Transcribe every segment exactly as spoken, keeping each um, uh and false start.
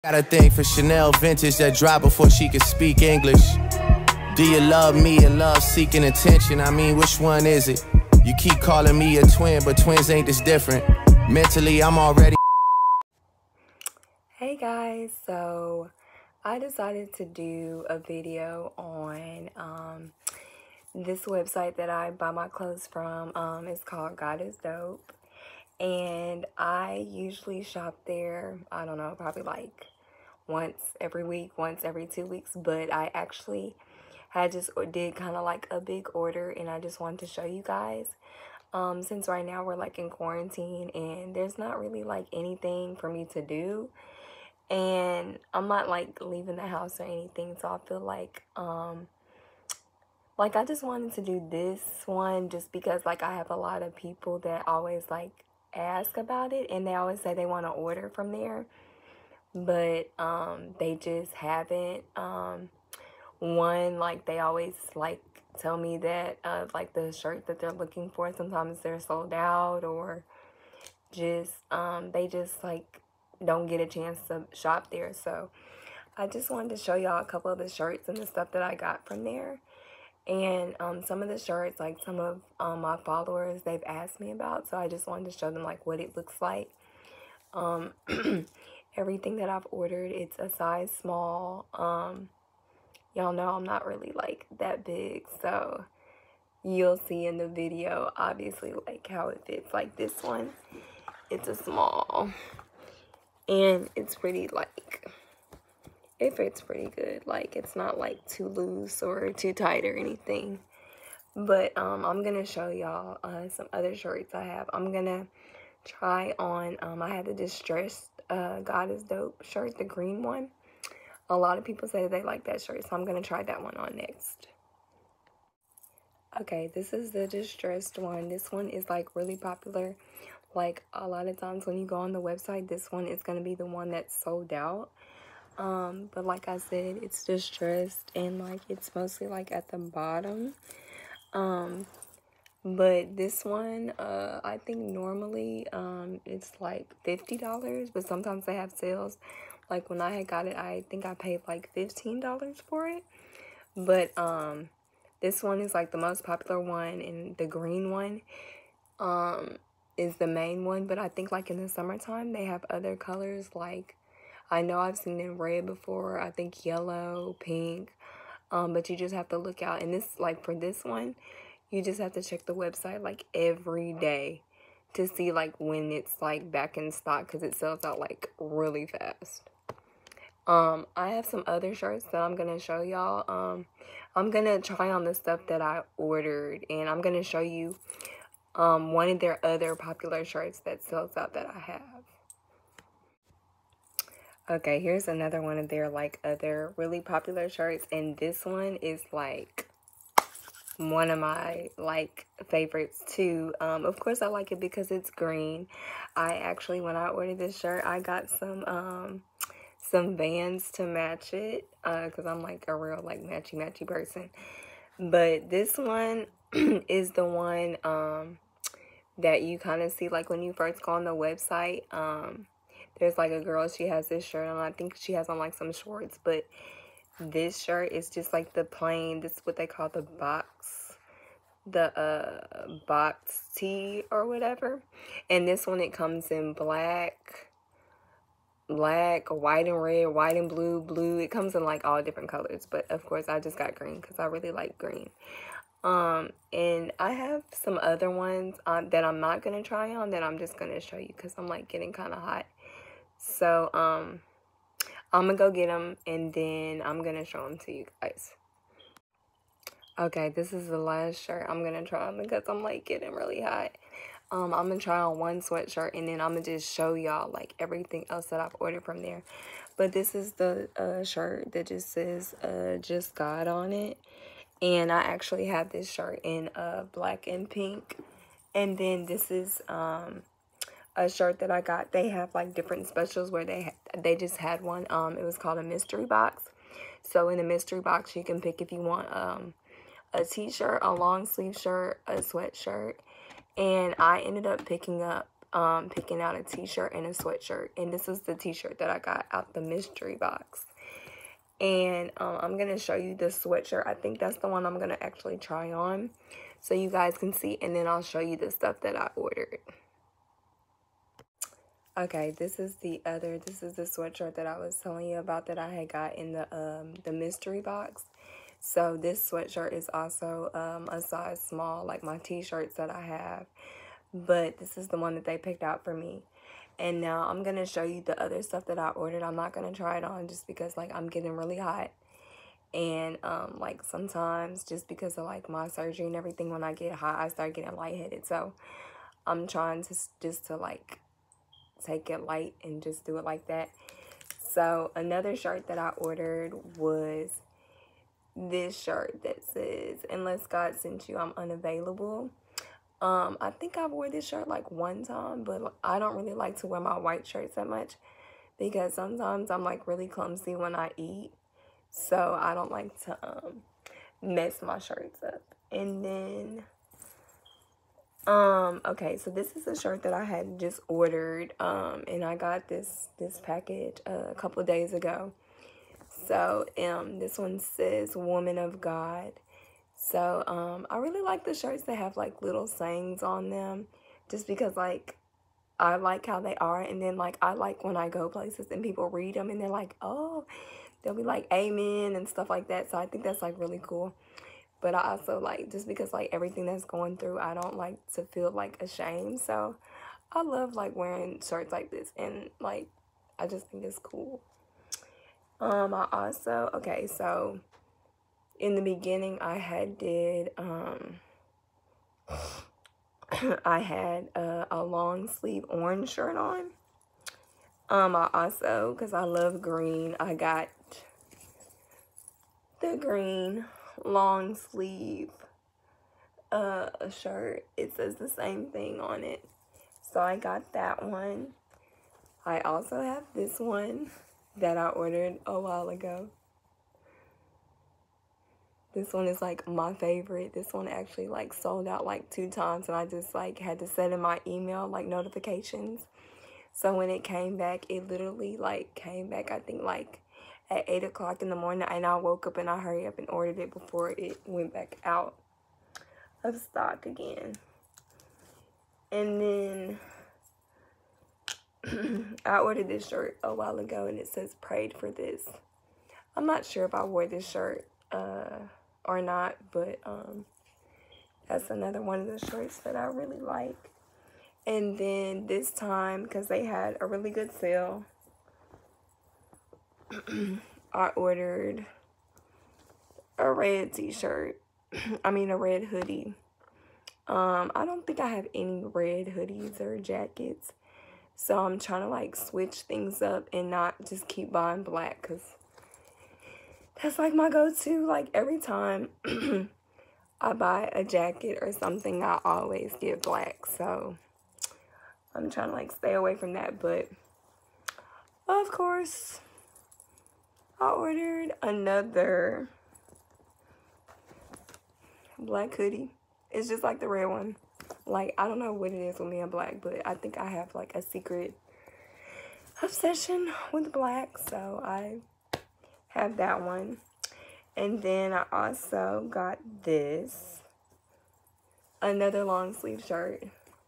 Got a thing for Chanel vintage that dropped before she could speak English. Do you love me and love seeking attention? I mean, which one is it? You keep calling me a twin, but twins ain't this different. Mentally, I'm already... Hey guys, so I decided to do a video on um, this website that I buy my clothes from. Um, it's called God is Dope. And I usually shop there, I don't know, probably like once every week, once every two weeks. But I actually had just did kind of like a big order, and I just wanted to show you guys. Um, since right now we're like in quarantine and there's not really like anything for me to do. And I'm not like leaving the house or anything. So I feel like, um, like I just wanted to do this one just because like I have a lot of people that always like ask about it, and they always say they want to order from there, but um they just haven't. Um one, like they always like tell me that uh like the shirt that they're looking for, sometimes they're sold out, or just um they just like don't get a chance to shop there. So I just wanted to show y'all a couple of the shirts and the stuff that I got from there. And um, some of the shirts, like some of um, my followers, they've asked me about. So I just wanted to show them like what it looks like. Um, everything that I've ordered, it's a size small. Um, y'all know I'm not really like that big. So you'll see in the video, obviously, like how it fits. Like this one, it's a small. And it's pretty like... it fits pretty good. Like, it's not like too loose or too tight or anything. But um I'm gonna show y'all uh some other shirts I have. I'm gonna try on um I have the distressed uh God is Dope shirt, the green one. A lot of people say they like that shirt, so I'm gonna try that one on next. Okay, this is the distressed one. This one is like really popular. Like a lot of times when you go on the website, this one is gonna be the one that's sold out. Um, but like I said, it's distressed, and like it's mostly like at the bottom. Um, but this one, uh, I think normally, um, it's like fifty dollars, but sometimes they have sales. Like when I had got it, I think I paid like fifteen dollars for it. But, um, this one is like the most popular one, and the green one, um, is the main one. But I think like in the summertime, they have other colors. Like, I know I've seen it in red before, I think yellow, pink, um, but you just have to look out. And this, like for this one, you just have to check the website like every day to see like when it's like back in stock, because it sells out like really fast. Um, I have some other shirts that I'm going to show y'all. Um, I'm going to try on the stuff that I ordered, and I'm going to show you um, one of their other popular shirts that sells out that I have. Okay, here's another one of their like other really popular shirts, and this one is like one of my like favorites too. Um, of course I like it because it's green. I actually, when I ordered this shirt, I got some um some Vans to match it, uh, because I'm like a real like matchy matchy person. But this one is the one um that you kind of see like when you first go on the website. Um, There's like a girl, she has this shirt on. I think she has on like some shorts, but this shirt is just like the plain, this is what they call the box, the uh, box tee or whatever. And this one, it comes in black, black, white and red, white and blue, blue. It comes in like all different colors, but of course I just got green because I really like green. Um, and I have some other ones um, that I'm not going to try on, that I'm just going to show you because I'm like getting kind of hot. So, um, I'm gonna go get them, and then I'm gonna show them to you guys. Okay, this is the last shirt I'm gonna try on because I'm like getting really hot. Um, I'm gonna try on one sweatshirt, and then I'm gonna just show y'all like everything else that I've ordered from there. But this is the uh, shirt that just says uh, Just God on it. And I actually have this shirt in uh, black and pink. And then this is... um. a shirt that I got. They have like different specials where they they just had one. Um, it was called a mystery box. So in the mystery box, you can pick if you want um a t-shirt, a long sleeve shirt, a sweatshirt, and I ended up picking up um, picking out a t-shirt and a sweatshirt. And this is the t-shirt that I got out the mystery box. And um, I'm going to show you the sweatshirt. I think that's the one I'm going to actually try on so you guys can see. And then I'll show you the stuff that I ordered. Okay, this is the other, this is the sweatshirt that I was telling you about that I had got in the um, the mystery box. So this sweatshirt is also um, a size small, like my t-shirts that I have. But this is the one that they picked out for me. And now I'm going to show you the other stuff that I ordered. I'm not going to try it on just because, like, I'm getting really hot. And, um, like, sometimes just because of, like, my surgery and everything, when I get hot, I start getting lightheaded. So I'm trying to just to, like, take it light and just do it like that. So another shirt that I ordered was this shirt that says, "Unless God sent you, I'm unavailable." Um, I think I wore this shirt like one time, but I don't really like to wear my white shirts that much because sometimes I'm like really clumsy when I eat. So I don't like to um, mess my shirts up. And then, um, okay, so this is a shirt that I had just ordered, um, and I got this, this package uh, a couple of days ago. So, um, this one says "Woman of God." So, um, I really like the shirts that have, like, little sayings on them. Just because, like, I like how they are. And then, like, I like when I go places and people read them and they're like, oh, they'll be like, amen and stuff like that. So, I think that's, like, really cool. But I also, like, just because, like, everything that's going through, I don't like to feel, like, ashamed. So, I love, like, wearing shirts like this. And, like, I just think it's cool. Um, I also, okay, so in the beginning, I had did, um, I had a, a long sleeve orange shirt on. Um, I also, because I love green, I got the green long sleeve uh, shirt. It says the same thing on it. So I got that one. I also have this one that I ordered a while ago. This one is like my favorite. This one actually like sold out like two times and I just like had to set in my email like notifications. So when it came back, it literally like came back I think like at eight o'clock in the morning, and I woke up and I hurried up and ordered it before it went back out of stock again. And then I ordered this shirt a while ago and it says "Prayed for this." I'm not sure if I wore this shirt uh or not, but um that's another one of the shirts that I really like. And then this time, because they had a really good sale, I ordered a red t-shirt. I mean a red hoodie. um I don't think I have any red hoodies or jackets, so I'm trying to like switch things up and not just keep buying black, because that's like my go-to. Like every time I buy a jacket or something, I always get black. So I'm trying to like stay away from that. But of course, I ordered another black hoodie. It's just like the red one. Like, I don't know what it is with me and black, but I think I have like a secret obsession with black. So I have that one. And then I also got this, another long sleeve shirt,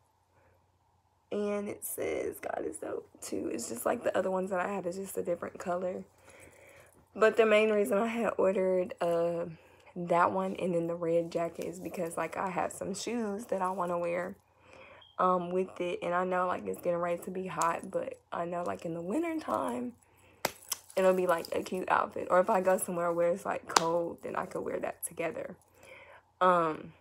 and it says "God is dope" too. It's just like the other ones that I had. It's just a different color. But the main reason I had ordered uh that one and then the red jacket is because like I have some shoes that I want to wear um with it, and I know like it's getting ready to be hot, but I know like in the winter time it'll be like a cute outfit. Or if I go somewhere where it's like cold, then I could wear that together. Um,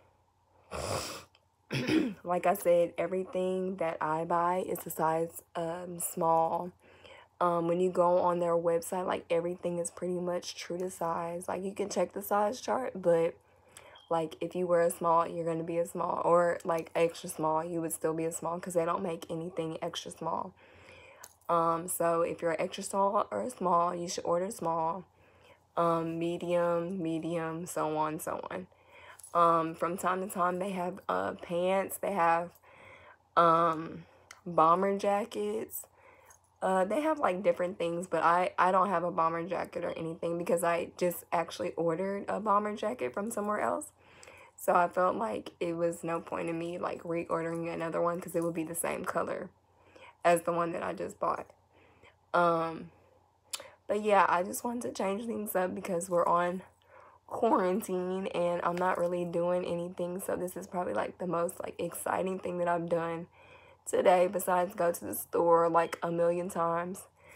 like I said, everything that I buy is a size um, small. Um, when you go on their website, like everything is pretty much true to size. Like you can check the size chart, but like if you wear a small, you're going to be a small. Or like extra small, you would still be a small, because they don't make anything extra small. Um, so if you're extra small or small, you should order small, um, medium, medium, so on, so on. Um, from time to time, they have, uh, pants, they have, um, bomber jackets. Uh, they have like different things, but I, I don't have a bomber jacket or anything because I just actually ordered a bomber jacket from somewhere else. So I felt like it was no point in me like reordering another one because it would be the same color as the one that I just bought. Um, but yeah, I just wanted to change things up because we're on quarantine and I'm not really doing anything. So this is probably like the most like exciting thing that I've done today besides go to the store like a million times.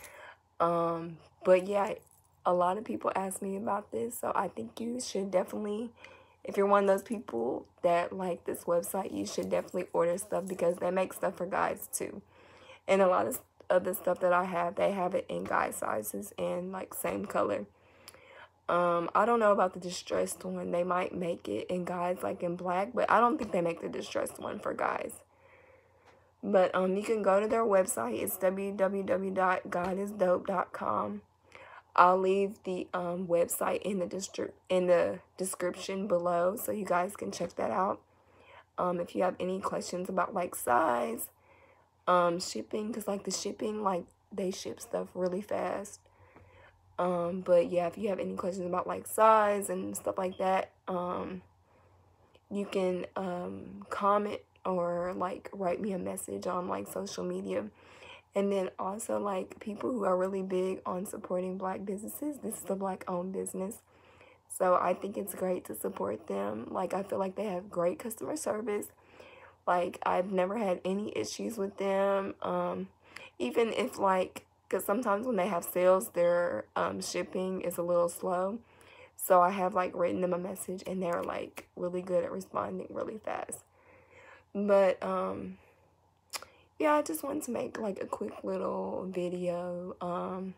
Um, but yeah, a lot of people ask me about this. So I think you should definitely, if you're one of those people that like this website, you should definitely order stuff because they make stuff for guys too. And a lot of other stuff that I have, they have it in guy sizes and like same color. Um, I don't know about the distressed one. They might make it in guys like in black, but I don't think they make the distressed one for guys. But um, you can go to their website. It's w w w dot god is dope dot com. I'll leave the um, website in the distri in the description below so you guys can check that out. Um, if you have any questions about like size, um, shipping, because like the shipping, like they ship stuff really fast. Um, but yeah, if you have any questions about like size and stuff like that, um, you can um, comment or like write me a message on like social media. And then also like people who are really big on supporting black businesses, this is a black owned business. So I think it's great to support them. Like I feel like they have great customer service. Like I've never had any issues with them. Um, even if like, because sometimes when they have sales, their um, shipping is a little slow. So I have like written them a message and they're like really good at responding really fast. But um, yeah, I just wanted to make like a quick little video um,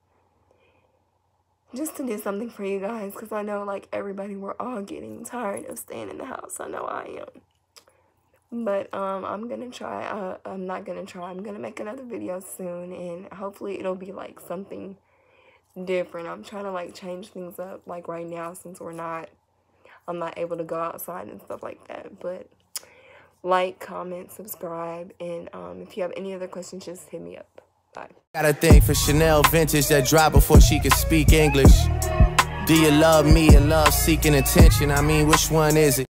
just to do something for you guys. Because I know like everybody, we're all getting tired of staying in the house. I know I am. But um, I'm going to try, uh, I'm not going to try, I'm going to make another video soon. And hopefully it'll be like something different. I'm trying to like change things up like right now since we're not, I'm not able to go outside and stuff like that. But like, comment, subscribe, and um, if you have any other questions, just hit me up. Bye. Got a thing for Chanel vintage that dropped before she could speak English. Do you love me and love seeking attention? I mean, which one is it?